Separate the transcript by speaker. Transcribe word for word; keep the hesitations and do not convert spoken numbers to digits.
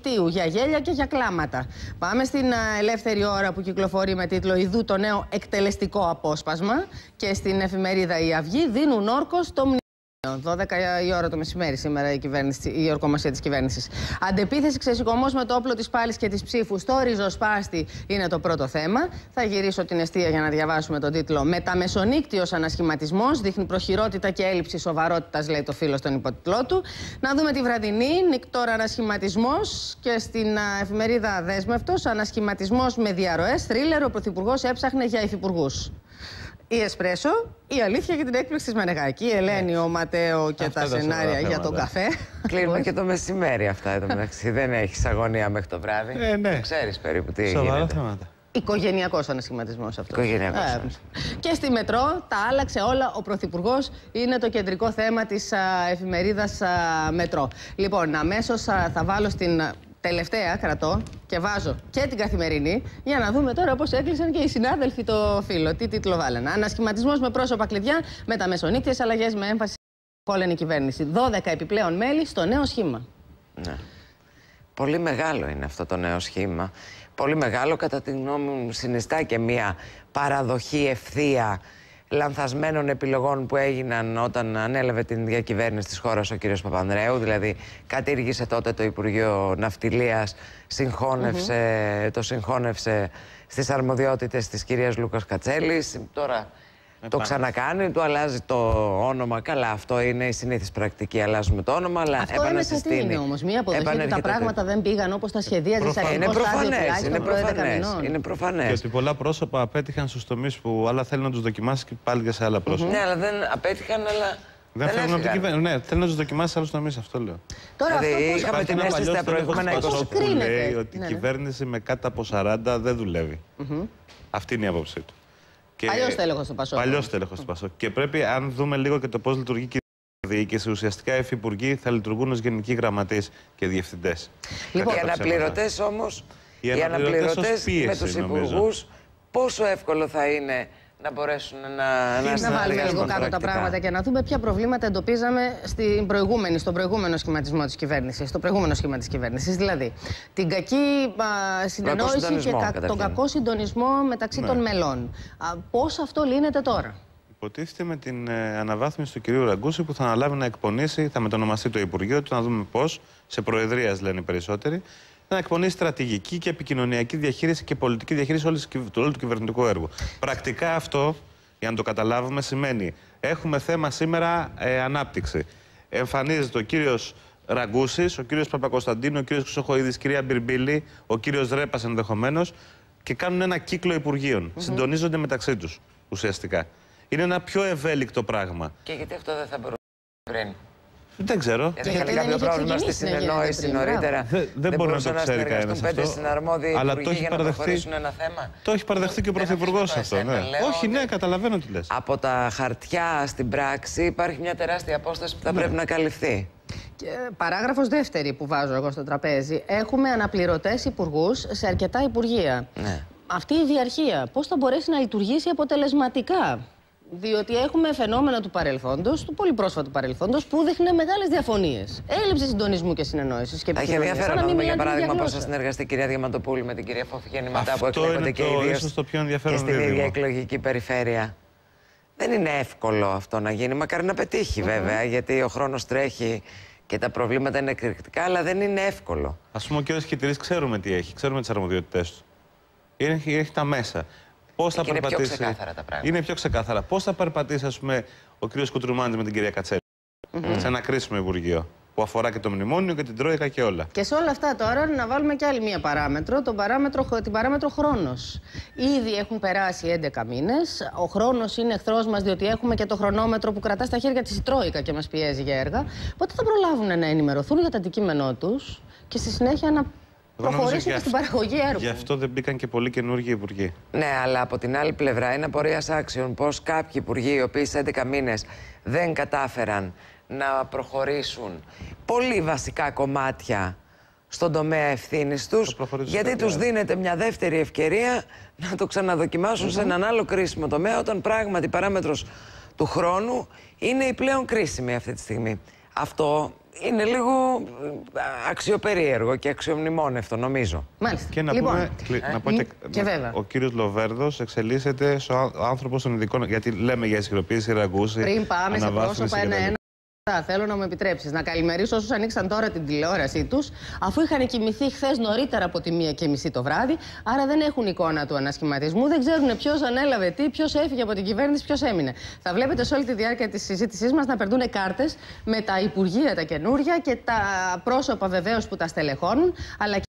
Speaker 1: για γέλια και για κλάματα. Πάμε στην Ελεύθερη Ώρα που κυκλοφορεί με τίτλο «Ιδού το νέο εκτελεστικό απόσπασμα» και στην εφημερίδα Η Αυγή δίνουν όρκο στο μνημόνιο. δώδεκα η ώρα το μεσημέρι σήμερα η, η ορκομοσία της κυβέρνησης. Αντεπίθεση, ξεσηκωμός με το όπλο της πάλης και της ψήφου στο ριζοσπάστη είναι το πρώτο θέμα. Θα γυρίσω την εστία για να διαβάσουμε τον τίτλο «Μεταμεσονύκτιος ανασχηματισμός δείχνει προχειρότητα και έλλειψη σοβαρότητας», λέει το φίλο στον υπότιτλό του. Να δούμε τη βραδινή, νυκτόρα ανασχηματισμός και στην α, εφημερίδα Δέσμευτος, ανασχηματισμός με διαρροές, θρίλερ, ο Πρωθυπουργός έψαχνε για υφυπουργούς. Η Εσπρέσο, η αλήθεια για την έκπληξη της Μενεγάκη, η Ελένη, ο Ματέο και αυτά τα σενάρια για τον καφέ.
Speaker 2: Κλείνουμε και το μεσημέρι αυτά εδώ μεταξύ. Δεν έχεις αγωνία μέχρι το βράδυ. Ε, ναι. Ξέρεις περίπου τι γίνεται. Θέματα.
Speaker 1: Οικογενειακός ανασχηματισμός αυτό.
Speaker 2: Οικογενειακός.
Speaker 1: Ε, και στη Μετρό τα άλλαξε όλα. Ο Πρωθυπουργός είναι το κεντρικό θέμα της α, εφημερίδας α, Μετρό. Λοιπόν, αμέσως α, θα βάλω στην τελευταία, κρατώ και βάζω και την Καθημερινή για να δούμε τώρα πώς έκλεισαν και οι συνάδελφοι το φύλλο. Τι τίτλο βάλανε. Ανασχηματισμός με πρόσωπα κλειδιά, μεταμεσονύκτιες αλλαγές με έμφαση στην κυβέρνηση. δώδεκα επιπλέον μέλη στο νέο σχήμα.
Speaker 2: Ναι. Πολύ μεγάλο είναι αυτό το νέο σχήμα. Πολύ μεγάλο, κατά τη γνώμη μου, συνιστά και μια παραδοχή ευθεία λανθασμένων επιλογών που έγιναν όταν ανέλαβε την διακυβέρνηση της χώρας ο κύριος Παπανδρέου. Δηλαδή, κατήργησε τότε το Υπουργείο Ναυτιλίας, συγχώνευσε, mm-hmm. το συγχώνευσε στις αρμοδιότητες της κυρίας Λούκας Κατσέλης. Τώρα ε, το ξανακάνει, του αλλάζει το όνομα. Καλά, αυτό είναι η συνήθις πρακτική. Αλλάζουμε το όνομα, αλλά
Speaker 1: αυτό
Speaker 2: επανασυστήνει.
Speaker 1: Είναι όμως μία αποδοχή ότι τα πράγματα δεν πήγαν όπως τα σχεδίαζε σε αρχικό στάδιο.
Speaker 2: Είναι προφανές. Είναι προφανές.
Speaker 3: Και ότι πολλά πρόσωπα απέτυχαν στους τομείς που άλλα θέλουν να τους δοκιμάσει και πάλι και σε άλλα πρόσωπα.
Speaker 2: Mm-hmm. Ναι, αλλά δεν απέτυχαν, αλλά.
Speaker 3: Δεν θέλουν να την ναι, θέλουν να τους δοκιμάσει σε άλλους τομείς, αυτό λέω.
Speaker 1: Τώρα
Speaker 2: δηλαδή,
Speaker 1: αυτό
Speaker 2: είχαμε την αίσθηση στα προηγούμενα
Speaker 3: είκοσι που λέει ότι η κυβέρνηση με κάτω από σαράντα δεν δουλεύει. Αυτή είναι η άποψή του.
Speaker 1: Παλιός τέλεχος του Πασόκ.
Speaker 3: Παλιός τέλεχος του Πασόκ. Και πρέπει, αν δούμε λίγο και το πώς λειτουργεί η διοίκηση, ουσιαστικά οι υφυπουργοί θα λειτουργούν ως γενικοί γραμματείς και διευθυντές.
Speaker 2: Λοιπόν, οι αναπληρωτές όμως, οι αναπληρωτές με τους υπουργούς, πόσο εύκολο θα είναι να μπορέσουν να, να,
Speaker 1: να βάλουμε λίγο κάτω τα πράγματα και να δούμε ποια προβλήματα εντοπίζαμε στην προηγούμενη, στον προηγούμενο σχηματισμό της κυβέρνησης, στο προηγούμενο σχήμα της κυβέρνησης. Δηλαδή, την κακή α, συνεννόηση και κα, τον κακό συντονισμό μεταξύ ναι. των μελών. Α, πώς αυτό λύνεται τώρα?
Speaker 3: Υποτίθεται με την ε, αναβάθμιση του κυρίου Ραγκούση που θα αναλάβει να εκπονήσει, θα μετονομαστεί το Υπουργείο του, να δούμε πώς, σε προεδρίας λένε οι περισσότεροι, να εκπονήσει στρατηγική και επικοινωνιακή διαχείριση και πολιτική διαχείριση όλης, όλου του κυβερνητικού έργου. Πρακτικά αυτό, για να το καταλάβουμε, σημαίνει έχουμε θέμα σήμερα ε, ανάπτυξη. Εμφανίζεται ο κύριος Ραγκούσης, ο κύριος Παπακοσταντίνου, ο κύριος Χρυσοχοΐδης, κυρία Μπιρμπίλη, ο κύριος Ρέπας ενδεχομένως και κάνουν ένα κύκλο υπουργείων. Mm-hmm. Συντονίζονται μεταξύ τους ουσιαστικά. Είναι ένα πιο ευέλικτο πράγμα.
Speaker 2: Και γιατί αυτό δεν θα μπορούσε πριν?
Speaker 3: Δεν ξέρω.
Speaker 2: Γιατί είχαν κάποιο πρόβλημα στη συνεννόηση νωρίτερα.
Speaker 3: Δεν, δεν μπορεί να το ξέρει κανένας αυτό.
Speaker 2: Αλλά το έχει παραδεχτεί. Ένα θέμα.
Speaker 3: Το έχει παραδεχτεί και ο Πρωθυπουργός αυτό. Ναι. Όχι, ναι, καταλαβαίνω τι λες.
Speaker 2: Από τα χαρτιά στην πράξη υπάρχει μια τεράστια απόσταση που θα ναι. πρέπει να καλυφθεί.
Speaker 1: Και, παράγραφος δεύτερη που βάζω εγώ στο τραπέζι. Έχουμε αναπληρωτές υπουργούς σε αρκετά υπουργεία. Ναι. Αυτή η διαρχία πώς θα μπορέσει να λειτουργήσει αποτελεσματικά? Διότι έχουμε φαινόμενα του παρελθόντος, του πολύ πρόσφατου παρελθόντος, που δείχνει μεγάλες διαφωνίες. Έλλειψη συντονισμού και συνεννόησης.
Speaker 2: Θα έχει ενδιαφέρον να δούμε για παράδειγμα πώς θα συνεργαστεί η κυρία Διαμαντοπούλου με την κυρία Φοφιγέννη μετά που εκλέγονται και οι δύο και στην ίδια εκλογική περιφέρεια. Δεν είναι εύκολο αυτό να γίνει. Μακάρι να πετύχει mm-hmm. βέβαια, γιατί ο χρόνος τρέχει και τα προβλήματα είναι εκρηκτικά, αλλά δεν είναι εύκολο.
Speaker 3: Ας πούμε, ο κ. Χιτηρής ξέρουμε τι έχει, ξέρουμε τις αρμοδιότητές του. Έχει, έχει τα μέσα. Πώς θα περπατήσει.
Speaker 2: Είναι πιο ξεκάθαρα τα πράγματα.
Speaker 3: Είναι πιο ξεκάθαρα. Πώς θα περπατήσει, ας πούμε, ο κύριος Κουτρουμάντης με την κυρία Κατσέλη mm-hmm. σε ένα κρίσιμο υπουργείο που αφορά και το μνημόνιο και την Τρόικα και όλα.
Speaker 1: Και σε όλα αυτά τώρα να βάλουμε και άλλη μία παράμετρο, τον παράμετρο, την παράμετρο χρόνος. Ήδη έχουν περάσει έντεκα μήνες. Ο χρόνος είναι εχθρός μας, διότι έχουμε και το χρονόμετρο που κρατά στα χέρια της η Τρόικα και μας πιέζει για έργα. Πότε θα προλάβουν να ενημερωθούν για το αντικείμενό τους και στη συνέχεια να προχωρήσουν στην παραγωγή έργου?
Speaker 3: Γι' αυτό δεν μπήκαν και πολλοί καινούργιοι υπουργοί.
Speaker 2: Ναι, αλλά από την άλλη πλευρά είναι απορίας άξιων πως κάποιοι υπουργοί, οι οποίοι σε έντεκα μήνες δεν κατάφεραν να προχωρήσουν πολύ βασικά κομμάτια στον τομέα ευθύνης τους, γιατί τους δίνεται μια δεύτερη ευκαιρία να το ξαναδοκιμάσουν mm-hmm. σε έναν άλλο κρίσιμο τομέα, όταν πράγματι η παράμετρος του χρόνου είναι η πλέον κρίσιμη αυτή τη στιγμή. Αυτό είναι λίγο αξιοπερίεργο και αξιομνημόνευτο, νομίζω.
Speaker 1: Μάλιστα.
Speaker 3: Και να,
Speaker 1: λοιπόν,
Speaker 3: πούμε,
Speaker 1: ε,
Speaker 3: να πω και,
Speaker 1: και
Speaker 3: να,
Speaker 1: βέβαια.
Speaker 3: ο κύριος Λοβέρδος εξελίσσεται ο άνθρωπος των ειδικών, γιατί λέμε για ισχυροποίηση Ραγκούση.
Speaker 1: Πριν πάμε σε πρόσωπα ένα-ένα, θέλω να μου επιτρέψεις να καλημερίσω όσους ανοίξαν τώρα την τηλεόρασή τους, αφού είχαν κοιμηθεί χθες νωρίτερα από τη μία και μισή το βράδυ, άρα δεν έχουν εικόνα του ανασχηματισμού, δεν ξέρουν ποιος ανέλαβε τι, ποιος έφυγε από την κυβέρνηση, ποιος έμεινε. Θα βλέπετε σε όλη τη διάρκεια της συζήτησής μας να περνούν κάρτες με τα υπουργεία τα καινούρια και τα πρόσωπα βεβαίως που τα στελεχώνουν, αλλά